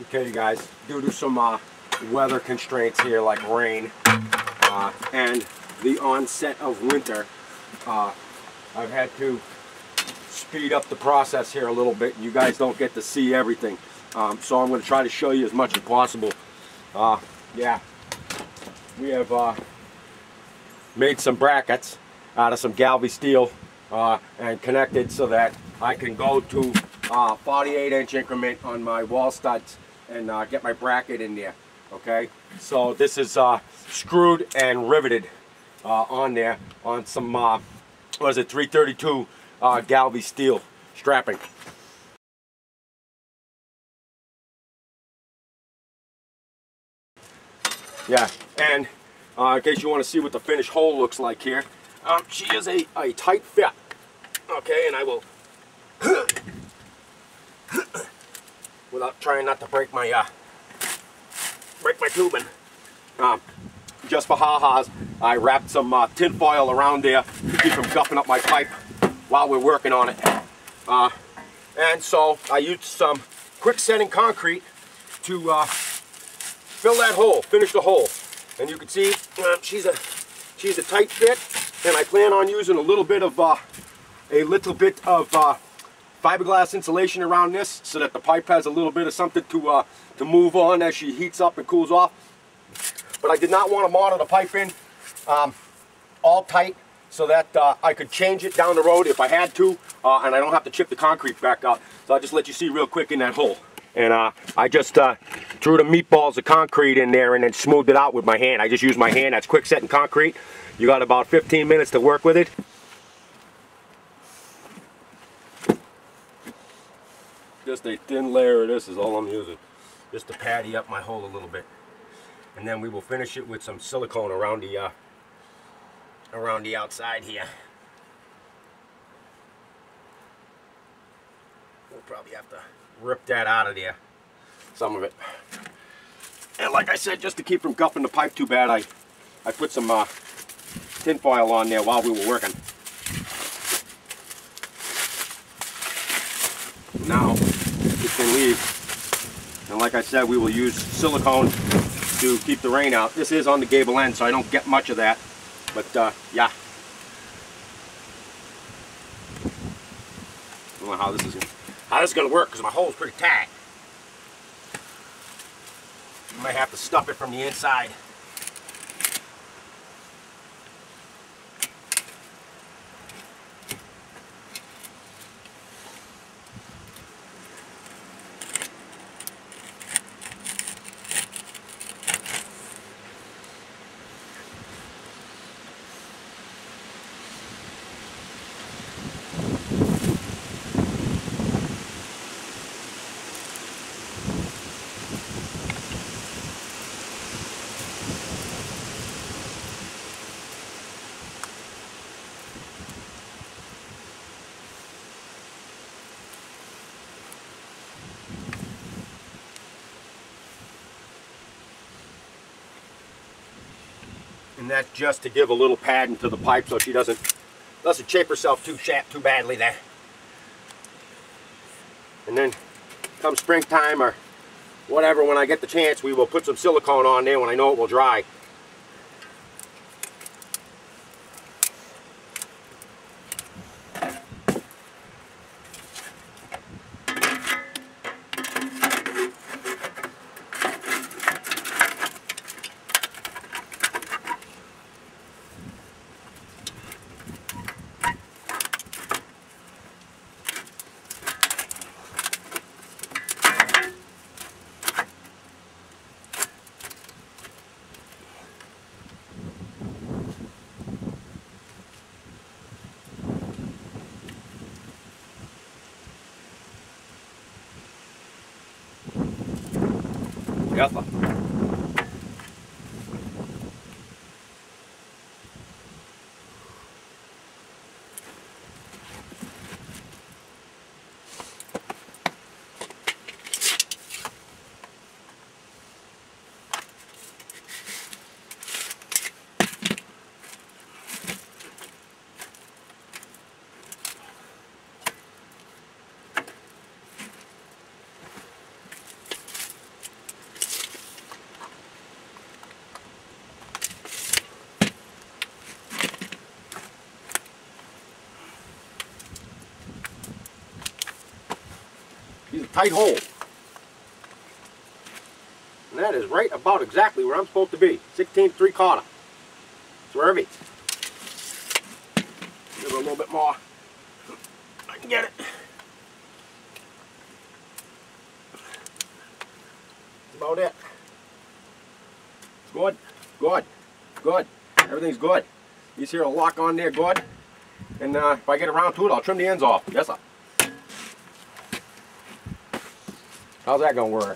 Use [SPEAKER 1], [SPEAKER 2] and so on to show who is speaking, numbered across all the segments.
[SPEAKER 1] Okay guys, due to some weather constraints here like rain and the onset of winter, I've had to speed up the process here a little bit, and you guys don't get to see everything. So I'm going to try to show you as much as possible. Yeah, we have made some brackets out of some Galvy steel and connected so that I can go to 48-inch increment on my wall studs and get my bracket in there. Okay, so this is screwed and riveted on there on some what is it, 332 Galvy steel strapping. Yeah, and in case you want to see what the finished hole looks like here, she is a tight fit. Okay, and I will, without trying not to break my tubing, just for ha-has, I wrapped some tin foil around there to keep from guffing up my pipe while we're working on it. And so I used some quick setting concrete to fill that hole, finish the hole. And you can see she's a tight fit, and I plan on using a little bit of fiberglass insulation around this so that the pipe has a little bit of something to move on as she heats up and cools off. But I did not want to model the pipe in all tight so that I could change it down the road if I had to, and I don't have to chip the concrete back up. So I'll just let you see real quick in that hole. And I just threw the meatballs of concrete in there and then smoothed it out with my hand. I just used my hand. That's quick setting concrete. You got about 15 minutes to work with it. Just a thin layer of this is all I'm using, just to patty up my hole a little bit. And then we will finish it with some silicone around the outside here. We'll probably have to rip that out of there, some of it. And like I said, just to keep from guffing the pipe too bad, I put some tin foil on there while we were working. Now it can leave, and like I said, we will use silicone to keep the rain out. This is on the gable end, so I don't get much of that, but yeah. I don't know how this is going to work because my hole's pretty tight. I might have to stuff it from the inside. And that's just to give a little padding to the pipe so she doesn't chafe herself too badly there. And then come springtime or whatever, when I get the chance, we will put some silicone on there when I know it will dry. Yalla. tight hole. And that is right about exactly where I'm supposed to be. 16 3/4. Swervy. Give it a little bit more. I can get it. That's about it. It's good. Good. Good. Everything's good. You see a lock on there, good. And if I get around to it, I'll trim the ends off. Yes, sir. How's that gonna work?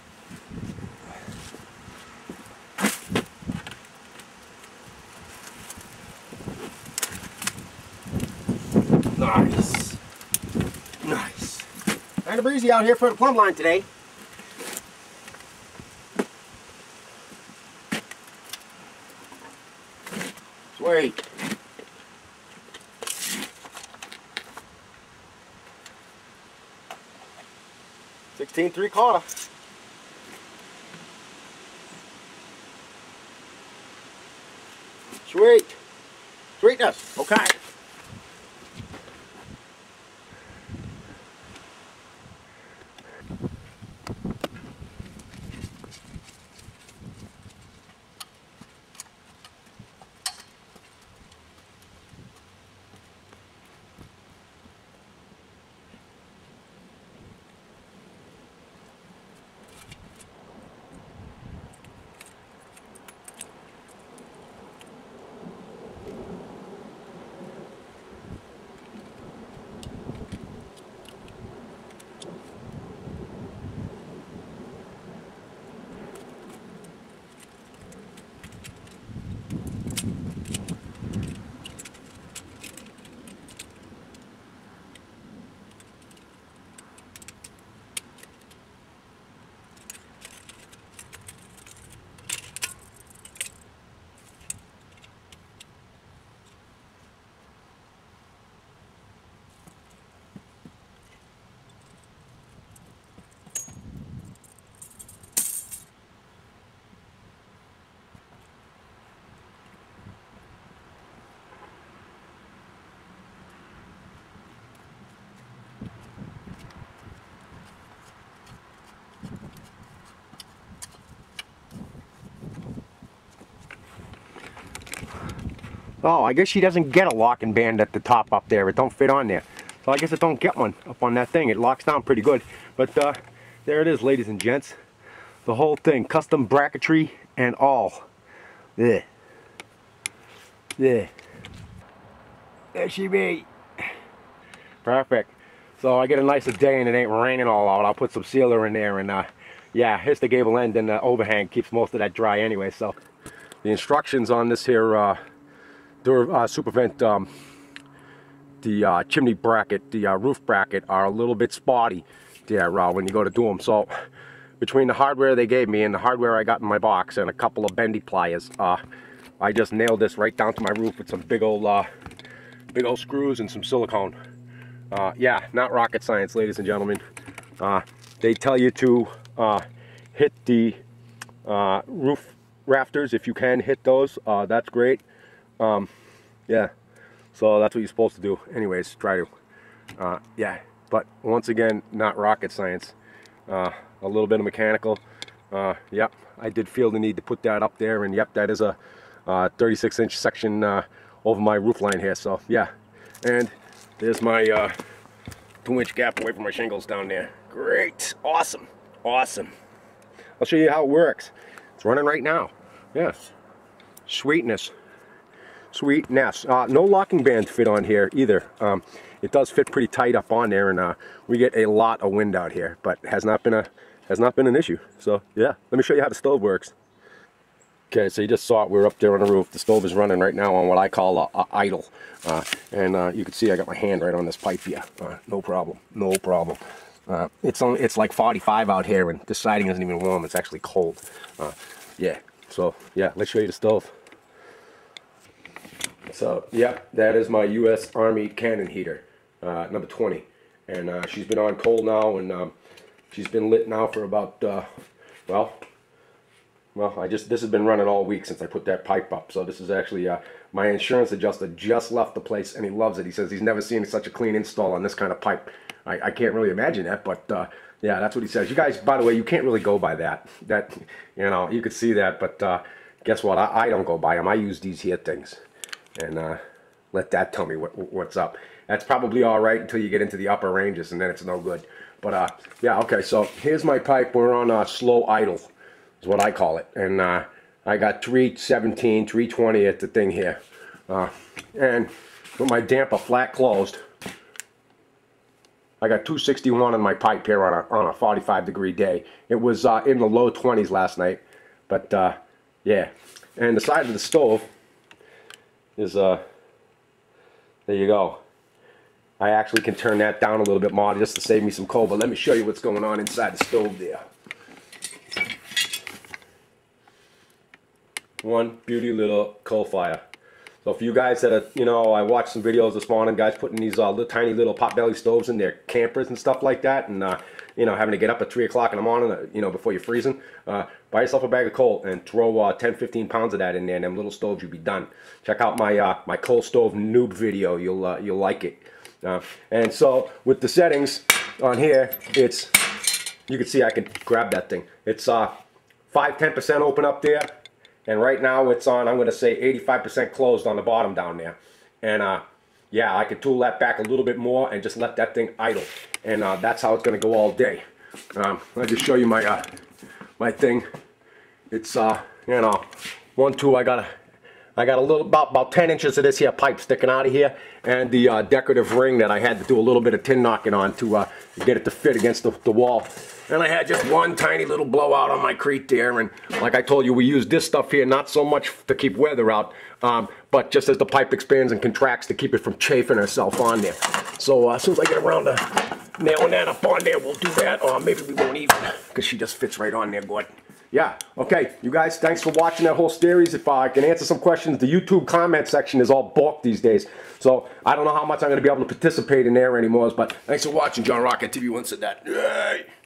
[SPEAKER 1] Nice. Nice. Kind of breezy out here for the plumb line today. Sweet. Sixteen 3/4. Sweet. Sweetness. Okay. Oh, I guess she doesn't get a locking band at the top up there. It don't fit on there. So I guess it don't get one up on that thing. It locks down pretty good. But there it is, ladies and gents. The whole thing, custom bracketry and all. Yeah. Yeah. There she be. Perfect. So I get a nicer day and it ain't raining all out. I'll put some sealer in there and yeah, here's the gable end and the overhang keeps most of that dry anyway. So the instructions on this here SuperVent, the chimney bracket, the roof bracket are a little bit spotty there when you go to do them. So between the hardware they gave me and the hardware I got in my box and a couple of bendy pliers, I just nailed this right down to my roof with some big old screws and some silicone. Yeah, not rocket science, ladies and gentlemen. They tell you to hit the roof rafters if you can hit those. That's great. Yeah, so that's what you're supposed to do. Anyways, try to. Yeah, but once again, not rocket science. A little bit of mechanical. Yep, I did feel the need to put that up there, and yep, that is a 36-inch section over my roof line here. So yeah, and there's my 2-inch gap away from my shingles down there. Great, awesome, awesome. I'll show you how it works. It's running right now. Yes, sweetness. Sweetness. No locking band fit on here either. It does fit pretty tight up on there, and we get a lot of wind out here, but has not been an issue. So yeah, let me show you how the stove works. Okay, so you just saw it. We're up there on the roof. The stove is running right now on what I call a idle, and you can see I got my hand right on this pipe here. No problem. No problem. It's like 45 out here, and the siding isn't even warm. It's actually cold. Yeah. So yeah, let's show you the stove. So yeah, that is my U.S. Army Cannon heater, number 20, and she's been on cold now, and she's been lit now for about well, this has been running all week since I put that pipe up. So this is actually my insurance adjuster just left the place, and he loves it. He says he's never seen such a clean install on this kind of pipe. I can't really imagine that, but Yeah, that's what he says. You guys, by the way, you can't really go by that. That, you know, you could see that, but guess what? I don't go by them. I use these here things, and let that tell me what's up. That's probably all right until you get into the upper ranges, and then it's no good. But yeah, okay. So here's my pipe. We're on slow idle, is what I call it, and I got 317, 320 at the thing here, and with my damper flat closed, I got 261 in my pipe here on a 45-degree day. It was in the low 20s last night, but yeah. And the side of the stove is there you go. I actually can turn that down a little bit more just to save me some coal. But let me show you what's going on inside the stove there. One beauty little coal fire. So for you guys that are, you know, I watched some videos this morning, guys putting these little tiny little potbelly stoves in their campers and stuff like that, and you know, having to get up at 3 o'clock in the morning, you know, before you're freezing. Buy yourself a bag of coal and throw 10-15 pounds of that in there, and them little stoves, you'll be done. Check out my my coal stove noob video. You'll like it. And so with the settings on here, it's, you can see I can grab that thing. It's 5-10% open up there. And right now it's on, I'm going to say 85% closed on the bottom down there. And yeah, I could tool that back a little bit more and just let that thing idle. And that's how it's going to go all day. I'll just show you my my thing. It's you know, 1, 2, I got a little, about 10 inches of this here pipe sticking out of here, and the decorative ring that I had to do a little bit of tin knocking on to get it to fit against the wall. And I had just one tiny little blowout on my crate there, and like I told you, we use this stuff here not so much to keep weather out, but just as the pipe expands and contracts to keep it from chafing herself on there. So as soon as I get around to nailing that up on there, we'll do that, or maybe we won't even, because she just fits right on there good. Yeah, okay, you guys, thanks for watching that whole series. If I can answer some questions, the YouTube comment section is all booked these days. So I don't know how much I'm going to be able to participate in there anymore, but thanks for watching. John Rock at TV1 said that. Yay!